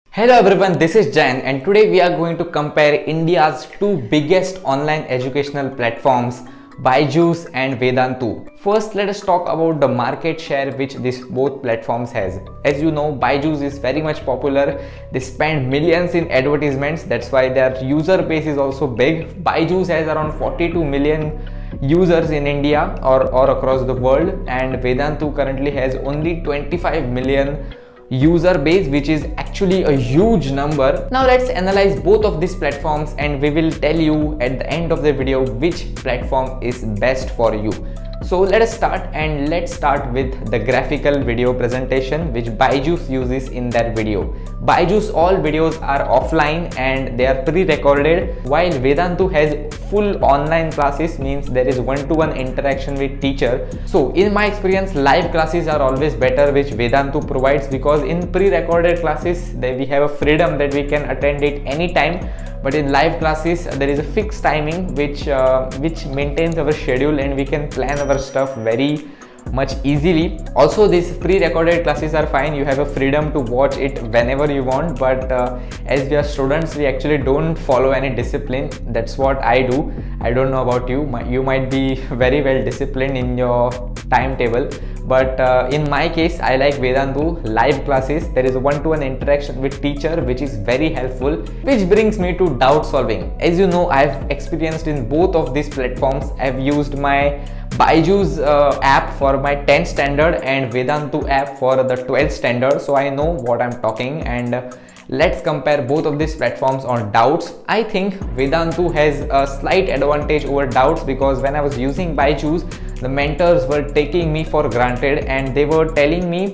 Hello everyone, this is Jain and today we are going to compare India's two biggest online educational platforms, Byju's and Vedantu. First, let us talk about the market share which these both platforms has. As you know, Byju's is very much popular. They spend millions in advertisements. That's why their user base is also big. Byju's has around 42 million users in India or across the world, and Vedantu currently has only 25 million user base, which is actually a huge number. Now let's analyze both of these platforms and we will tell you at the end of the video which platform is best for you. So let us start, and let's start with the graphical video presentation which Byju's uses in their video. Byju's all videos are offline and they are pre-recorded, while Vedantu has full online classes, means there is one-to-one interaction with teacher. So in my experience, live classes are always better, which Vedantu provides, because in pre-recorded classes we have a freedom that we can attend it anytime, but in live classes there is a fixed timing which maintains our schedule and we can plan our stuff very much easily. Also, these pre-recorded classes are fine, you have a freedom to watch it whenever you want, but as we are students, we actually don't follow any discipline. That's what I do. I don't know about you, you might be very well disciplined in your timetable, but in my case I like Vedantu live classes. There is a one-to-one interaction with teacher which is very helpful, which brings me to doubt solving. As you know, I've experienced in both of these platforms. I've used my Byju's app for my 10th standard and Vedantu app for the 12th standard, so I know what I'm talking, and let's compare both of these platforms on doubts. I think Vedantu has a slight advantage over doubts, because when I was using Byju's, the mentors were taking me for granted and they were telling me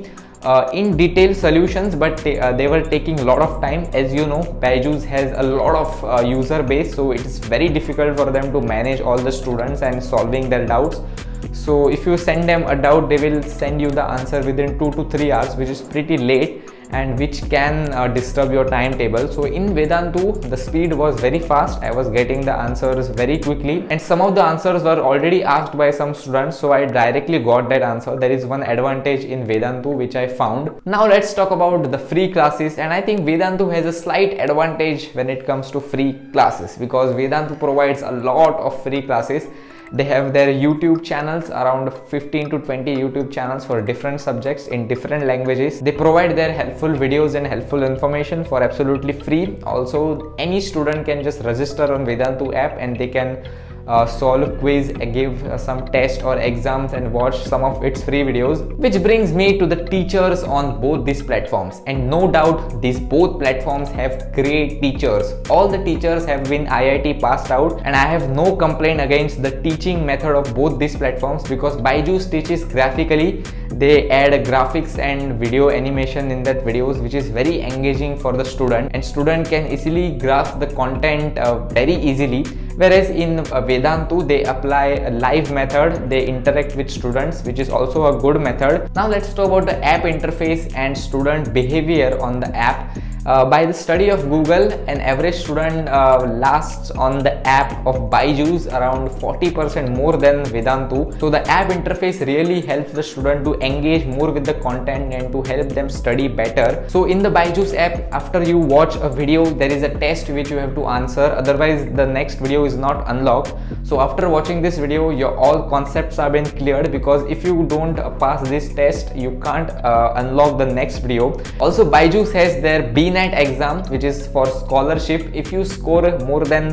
in detail solutions, but they were taking a lot of time. As you know, Byju's has a lot of user base, so it is very difficult for them to manage all the students and solving their doubts. So if you send them a doubt, they will send you the answer within 2 to 3 hours, which is pretty late and which can disturb your timetable. So in Vedantu, the speed was very fast. I was getting the answers very quickly, and some of the answers were already asked by some students, so I directly got that answer. There is one advantage in Vedantu which I found. Now let's talk about the free classes, and I think Vedantu has a slight advantage when it comes to free classes, because Vedantu provides a lot of free classes. They have their YouTube channels, around 15 to 20 YouTube channels for different subjects in different languages. They provide their helpful videos and helpful information for absolutely free. Also, any student can just register on Vedantu app and they can solve quiz, give some test or exams and watch some of its free videos. Which brings me to the teachers on both these platforms, and no doubt these both platforms have great teachers. All the teachers have been IIT passed out, and I have no complaint against the teaching method of both these platforms, because Byju's teaches graphically. They add graphics and video animation in that videos, which is very engaging for the student, and student can easily grasp the content very easily. Whereas in Vedantu, they apply a live method, they interact with students, which is also a good method. Now let's talk about the app interface and student behavior on the app. By the study of Google, an average student lasts on the app of Byju's around 40% more than Vedantu. So the app interface really helps the student to engage more with the content and to help them study better. So in the Byju's app, after you watch a video, there is a test which you have to answer, otherwise the next video is not unlocked. So after watching this video, your all concepts have been cleared, because if you don't pass this test, you can't unlock the next video. Also, Byju's has their BNet exam, which is for scholarship. If you score more than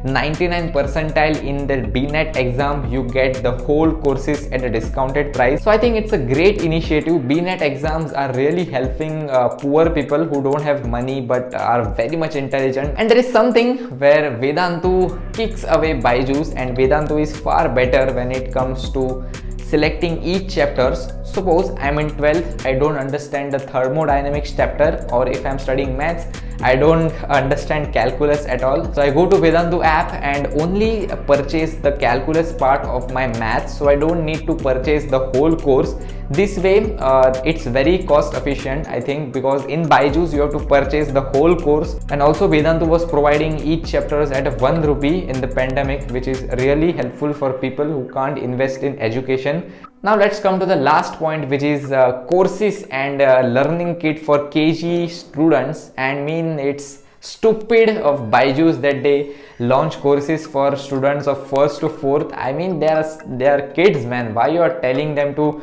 99 percentile in the BNet exam, you get the whole courses at a discounted price. So I think it's a great initiative. BNet exams are really helping poor people who don't have money but are very much intelligent. And there is something where Vedantu kicks away Byju's, and Vedantu is far better when it comes to selecting each chapters. Suppose I'm in 12th, I don't understand the thermodynamics chapter, or if I'm studying maths, I don't understand calculus at all. So I go to Vedantu app and only purchase the calculus part of my maths, so I don't need to purchase the whole course. This way it's very cost efficient, I think, because in Byju's you have to purchase the whole course, and also Vedantu was providing each chapters at 1 rupee in the pandemic, which is really helpful for people who can't invest in education. Now let's come to the last point, which is courses and learning kit for KG students. And it's stupid of Byju's that they launch courses for students of 1st to 4th. I mean, they are kids, man. Why you are telling them to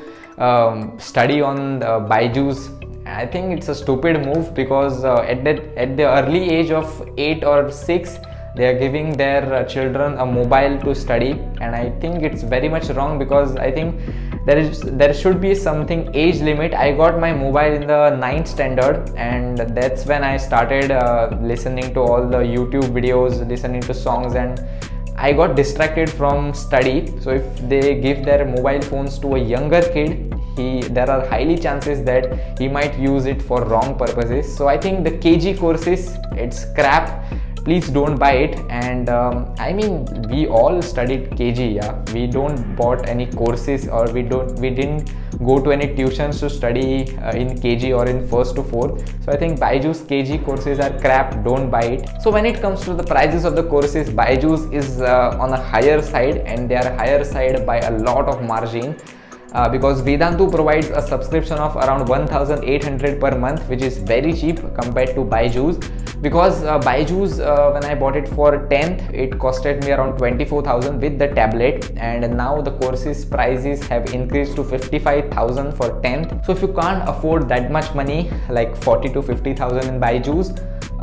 study on Byju's? I think it's a stupid move, because at the early age of 8 or 6 they are giving their children a mobile to study, and I think it's very much wrong, because I think there should be something age limit. I got my mobile in the 9th standard, and that's when I started listening to all the YouTube videos, listening to songs, and I got distracted from study. So if they give their mobile phones to a younger kid, there are highly chances that he might use it for wrong purposes. So I think the KG courses, it's crap. Please don't buy it. And I mean, we all studied KG, yeah. We don't bought any courses, or we didn't go to any tuitions to study in KG or in 1st to 4th. So I think Byju's KG courses are crap. Don't buy it. So when it comes to the prices of the courses, Byju's is on a higher side, and they are higher side by a lot of margin. Because Vedantu provides a subscription of around 1,800 per month, which is very cheap compared to Byju's. Because Byju's, when I bought it for 10th, it costed me around 24,000 with the tablet, and now the courses prices have increased to 55,000 for 10th. So if you can't afford that much money, like 40 to 50,000 in Byju's,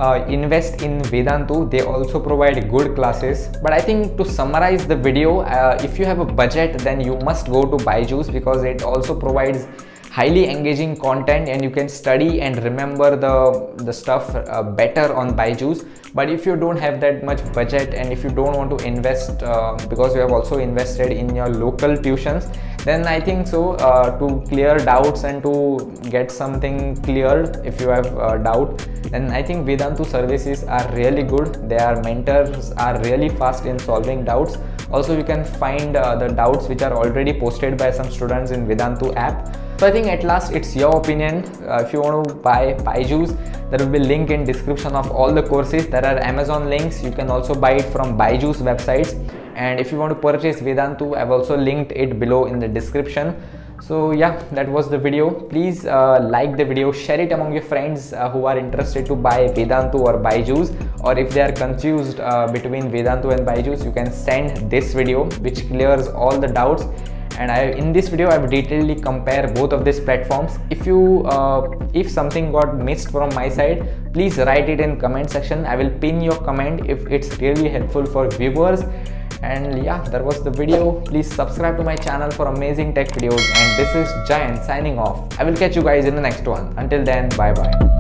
invest in Vedantu. They also provide good classes. But I think, to summarize the video, if you have a budget, then you must go to Byju's, because it also provides highly engaging content, and you can study and remember the stuff better on Byju's. But if you don't have that much budget, and if you don't want to invest because you have also invested in your local tuitions, then I think so to clear doubts and to get something cleared, if you have doubt, then I think Vedantu services are really good. Their mentors are really fast in solving doubts. Also, you can find the doubts which are already posted by some students in Vedantu app. So I think at last it's your opinion. If you want to buy Byju's, there will be link in description of all the courses. There are Amazon links. You can also buy it from Byju's websites. And if you want to purchase Vedantu, I've also linked it below in the description. So yeah, that was the video. Please like the video, share it among your friends who are interested to buy Vedantu or Byju's, or if they are confused between Vedantu and Byju's, you can send this video which clears all the doubts. And in this video I've detailedly compare both of these platforms. If something got missed from my side, please write it in comment section. I will pin your comment if it's really helpful for viewers. And yeah, that was the video. Please subscribe to my channel for amazing tech videos, and this is Giant signing off. I will catch you guys in the next one. Until then, bye bye.